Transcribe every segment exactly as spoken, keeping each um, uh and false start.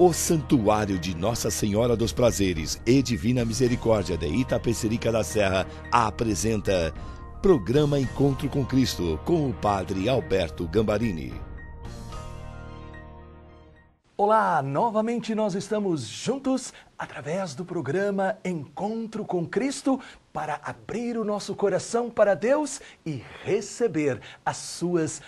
O Santuário de Nossa Senhora dos Prazeres e Divina Misericórdia de Itapecerica da Serra apresenta Programa Encontro com Cristo, com o Padre Alberto Gambarini. Olá, novamente nós estamos juntos através do programa Encontro com Cristo para abrir o nosso coração para Deus e receber as suas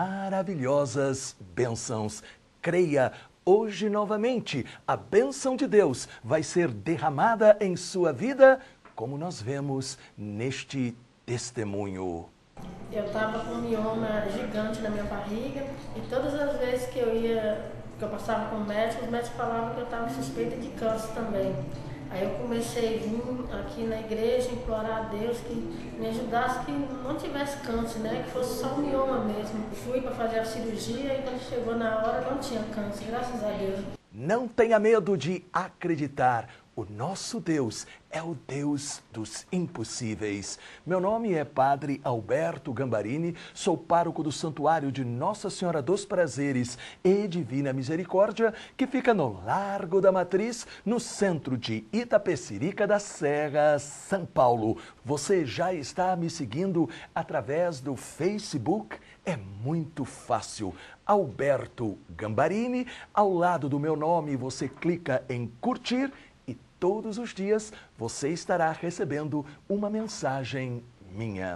maravilhosas bênçãos. Creia, hoje novamente a bênção de Deus vai ser derramada em sua vida, como nós vemos neste testemunho. Eu estava com um mioma gigante na minha barriga e todas as vezes que eu ia, que eu passava com o médico, os médicos falavam que eu estava suspeita de câncer também. Aí eu comecei a vir aqui na igreja implorar a Deus que me ajudasse, que não tivesse câncer, né? Que fosse só um mioma mesmo. Fui para fazer a cirurgia e quando chegou na hora não tinha câncer, graças a Deus. Não tenha medo de acreditar. O nosso Deus é o Deus dos impossíveis. Meu nome é Padre Alberto Gambarini, sou pároco do Santuário de Nossa Senhora dos Prazeres e Divina Misericórdia, que fica no Largo da Matriz, no centro de Itapecerica da Serra, São Paulo. Você já está me seguindo através do Facebook? É muito fácil. Alberto Gambarini, ao lado do meu nome você clica em curtir e todos os dias você estará recebendo uma mensagem minha.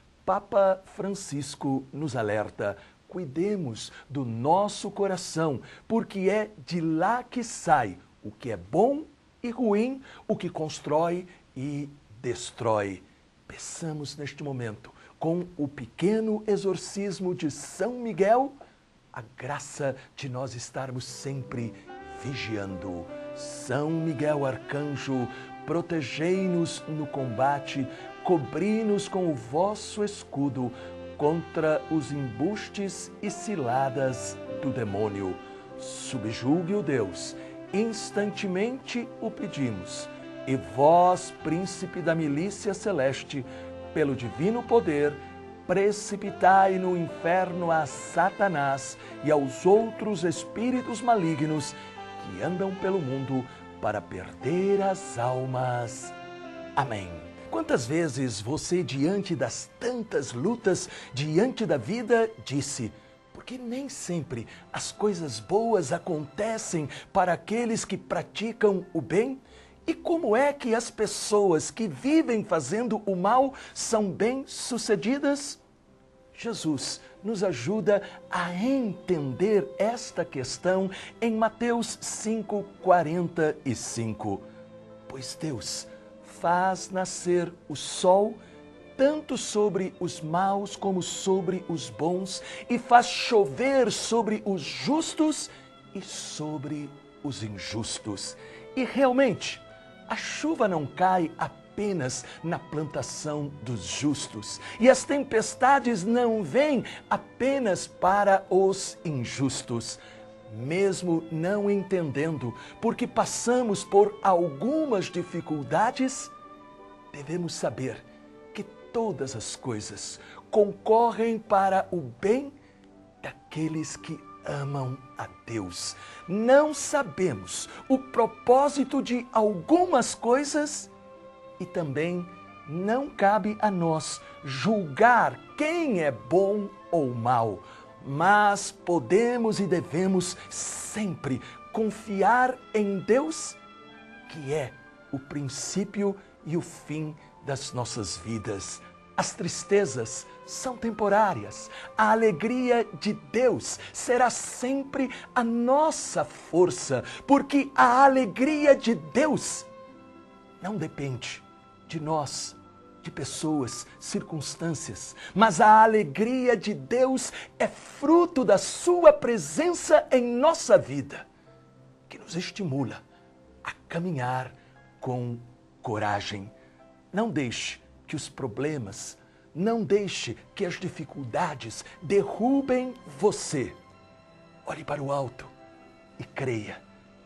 Papa Francisco nos alerta: cuidemos do nosso coração, porque é de lá que sai o que é bom e ruim, o que constrói e destrói. Peçamos neste momento, com o pequeno exorcismo de São Miguel, a graça de nós estarmos sempre vigiando. São Miguel Arcanjo, protegei-nos no combate, cobri-nos com o vosso escudo contra os embustes e ciladas do demônio. Subjugue-o, Deus, instantemente o pedimos. E vós, príncipe da milícia celeste, pelo divino poder, precipitai no inferno a Satanás e aos outros espíritos malignos que andam pelo mundo para perder as almas. Amém. Quantas vezes você, diante das tantas lutas, diante da vida, disse: porque nem sempre as coisas boas acontecem para aqueles que praticam o bem? E como é que as pessoas que vivem fazendo o mal são bem-sucedidas? Jesus nos ajuda a entender esta questão em Mateus cinco, quarenta e cinco. Pois Deus faz nascer o sol tanto sobre os maus como sobre os bons e faz chover sobre os justos e sobre os injustos. E realmente, a chuva não cai apenas na plantação dos justos, e as tempestades não vêm apenas para os injustos. Mesmo não entendendo porque passamos por algumas dificuldades, devemos saber que todas as coisas concorrem para o bem daqueles que amam a Deus. Não sabemos o propósito de algumas coisas e também não cabe a nós julgar quem é bom ou mal, mas podemos e devemos sempre confiar em Deus, que é o princípio e o fim das nossas vidas. As tristezas são temporárias. A alegria de Deus será sempre a nossa força, porque a alegria de Deus não depende de nós, de pessoas, circunstâncias, mas a alegria de Deus é fruto da sua presença em nossa vida, que nos estimula a caminhar com coragem. Não deixe que os problemas, não deixe que as dificuldades derrubem você. Olhe para o alto e creia,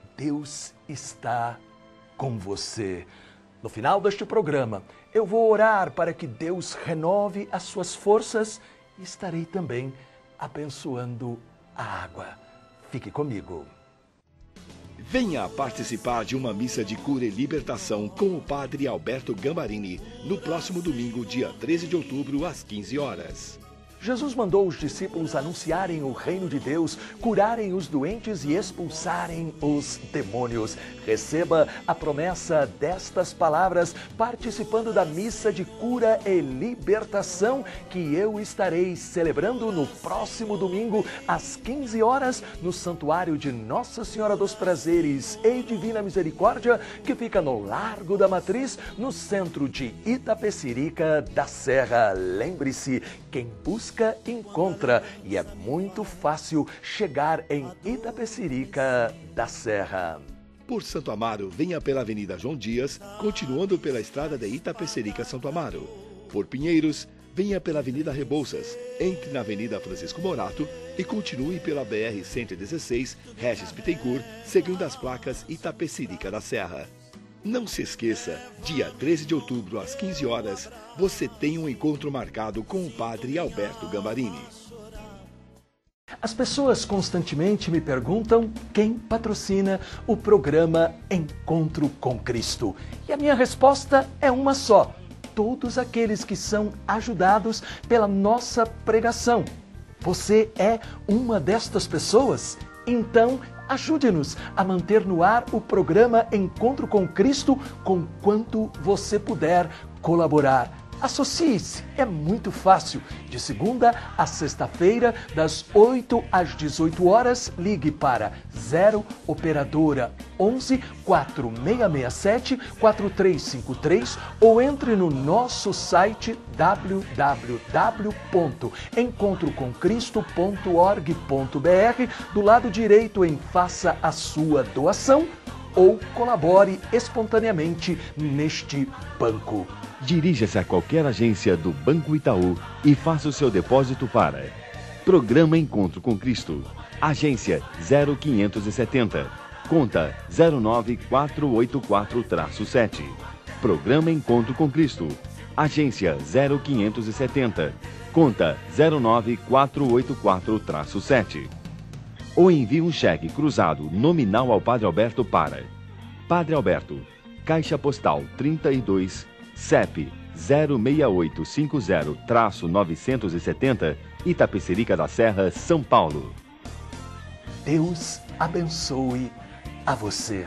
Deus está com você. No final deste programa, eu vou orar para que Deus renove as suas forças e estarei também abençoando a água. Fique comigo. Venha participar de uma missa de cura e libertação com o Padre Alberto Gambarini no próximo domingo, dia treze de outubro, às quinze horas. Jesus mandou os discípulos anunciarem o reino de Deus, curarem os doentes e expulsarem os demônios. Receba a promessa destas palavras participando da missa de cura e libertação que eu estarei celebrando no próximo domingo às quinze horas no Santuário de Nossa Senhora dos Prazeres e Divina Misericórdia, que fica no Largo da Matriz, no centro de Itapecerica da Serra. Lembre-se, quem busca encontra, e é muito fácil chegar em Itapecerica da Serra. Por Santo Amaro, venha pela Avenida João Dias, continuando pela estrada de Itapecerica Santo Amaro. Por Pinheiros, venha pela Avenida Rebouças, entre na Avenida Francisco Morato e continue pela B R cento e dezesseis, Regis Bittencourt, seguindo as placas Itapecerica da Serra. Não se esqueça, dia treze de outubro, às quinze horas, você tem um encontro marcado com o Padre Alberto Gambarini. As pessoas constantemente me perguntam quem patrocina o programa Encontro com Cristo. E a minha resposta é uma só: todos aqueles que são ajudados pela nossa pregação. Você é uma destas pessoas? Então, ajude-nos a manter no ar o programa Encontro com Cristo com quanto você puder colaborar. Associe-se, é muito fácil. De segunda a sexta-feira, das oito às dezoito horas, ligue para zero operadora onze, quatro seis seis sete, quatro três cinco três ou entre no nosso site w w w ponto encontro com cristo ponto org ponto b r. Do lado direito em Faça a sua doação ou colabore espontaneamente neste banco. Dirija-se a qualquer agência do Banco Itaú e faça o seu depósito para Programa Encontro com Cristo, agência zero quinhentos e setenta, conta zero nove quatro oito quatro sete. Programa Encontro com Cristo, agência zero quinhentos e setenta, conta zero nove quatro oito quatro sete. Ou envie um cheque cruzado nominal ao Padre Alberto para Padre Alberto, Caixa Postal trinta e dois, C E P zero seis oito cinco zero novecentos e setenta, Itapecerica da Serra, São Paulo. Deus abençoe a você.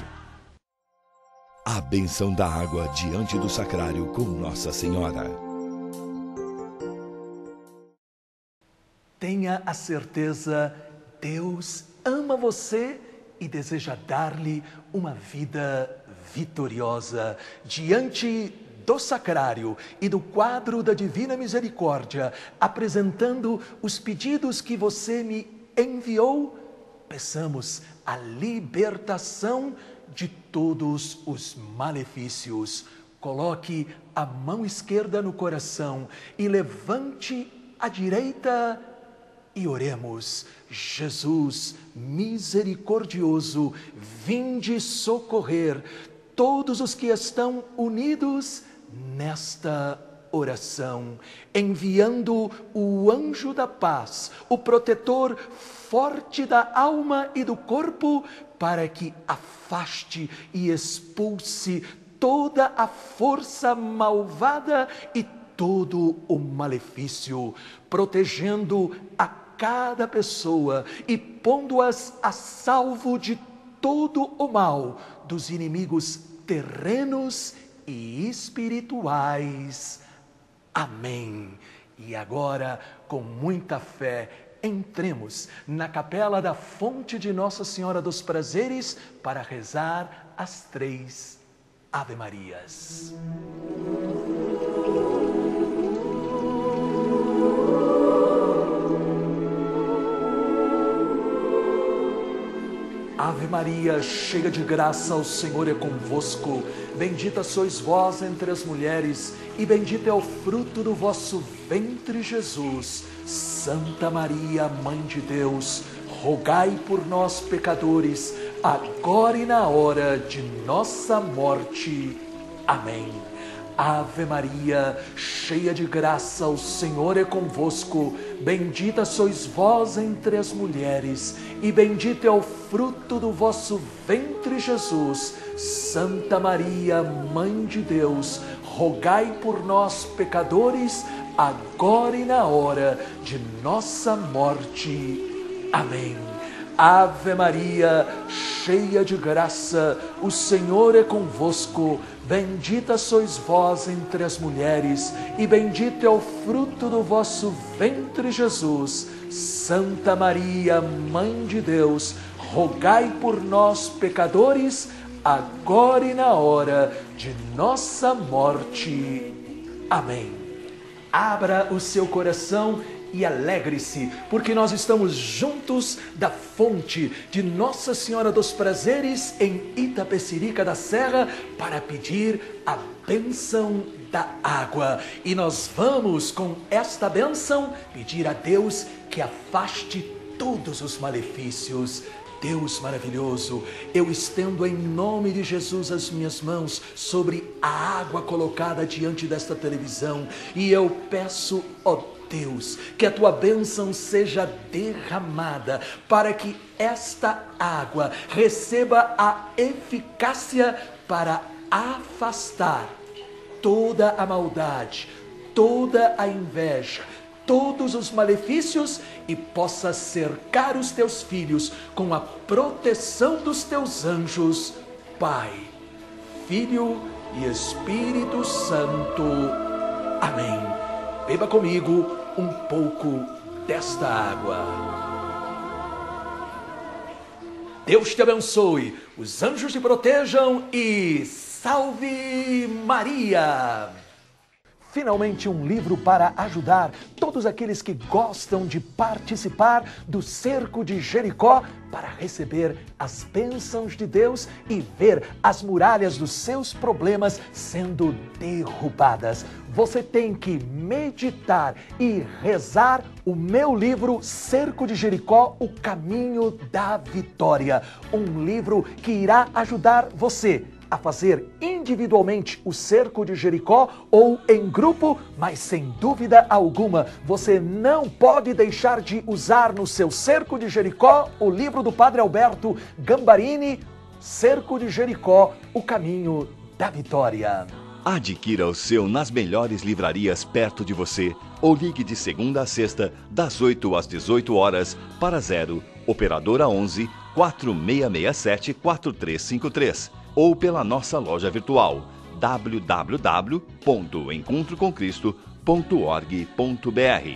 A bênção da água diante do sacrário com Nossa Senhora. Tenha a certeza, Deus ama você e deseja dar-lhe uma vida vitoriosa. Diante do sacrário e do quadro da Divina Misericórdia, apresentando os pedidos que você me enviou, peçamos a libertação de todos os malefícios. Coloque a mão esquerda no coração e levante a direita e oremos. Jesus misericordioso, vinde socorrer todos os que estão unidos nesta oração, enviando o anjo da paz, o protetor forte da alma e do corpo, para que afaste e expulse toda a força malvada e todo o malefício, protegendo a cada pessoa e pondo-as a salvo de todo o mal dos inimigos terrenos e espirituais. Amém. E agora, com muita fé, entremos na capela da fonte de Nossa Senhora dos Prazeres para rezar as três Ave Marias. Ave Maria, cheia de graça, o Senhor é convosco. Bendita sois vós entre as mulheres, e bendito é o fruto do vosso ventre, Jesus. Santa Maria, Mãe de Deus, rogai por nós, pecadores, agora e na hora de nossa morte. Amém. Ave Maria, cheia de graça, o Senhor é convosco. Bendita sois vós entre as mulheres, e bendito é o fruto do vosso ventre, Jesus. Santa Maria, Mãe de Deus, rogai por nós, pecadores, agora e na hora de nossa morte. Amém. Ave Maria, cheia de graça, o Senhor é convosco. Bendita sois vós entre as mulheres, e bendito é o fruto do vosso ventre, Jesus. Santa Maria, Mãe de Deus, rogai por nós, pecadores, agora e na hora de nossa morte. Amém. Abra o seu coração e alegre-se, porque nós estamos juntos da fonte de Nossa Senhora dos Prazeres em Itapecerica da Serra para pedir a bênção da água. E nós vamos, com esta bênção, pedir a Deus que afaste todos os malefícios. Deus maravilhoso, eu estendo em nome de Jesus as minhas mãos sobre a água colocada diante desta televisão e eu peço, ó Deus, que a tua bênção seja derramada para que esta água receba a eficácia para afastar toda a maldade, toda a inveja, todos os malefícios e possa cercar os teus filhos com a proteção dos teus anjos, Pai, Filho e Espírito Santo. Amém. Beba comigo um pouco desta água. Deus te abençoe, os anjos te protejam e salve Maria! Finalmente um livro para ajudar todos aqueles que gostam de participar do Cerco de Jericó para receber as bênçãos de Deus e ver as muralhas dos seus problemas sendo derrubadas. Você tem que meditar e rezar o meu livro Cerco de Jericó, o Caminho da Vitória. Um livro que irá ajudar você a fazer individualmente o Cerco de Jericó ou em grupo, mas sem dúvida alguma, você não pode deixar de usar no seu Cerco de Jericó o livro do Padre Alberto Gambarini, Cerco de Jericó, o Caminho da Vitória. Adquira o seu nas melhores livrarias perto de você ou ligue de segunda a sexta, das oito às dezoito horas, para zero, operadora onze, quatro seis seis sete, quatro três cinco três. Ou pela nossa loja virtual w w w ponto encontro com cristo ponto org ponto b r.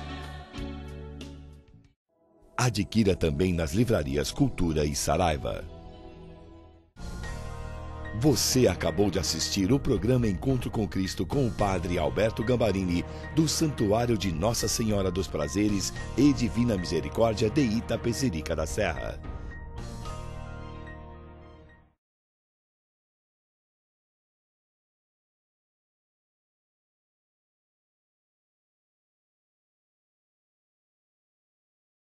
Adquira também nas livrarias Cultura e Saraiva. Você acabou de assistir o programa Encontro com Cristo com o Padre Alberto Gambarini, do Santuário de Nossa Senhora dos Prazeres e Divina Misericórdia de Itapecerica da Serra.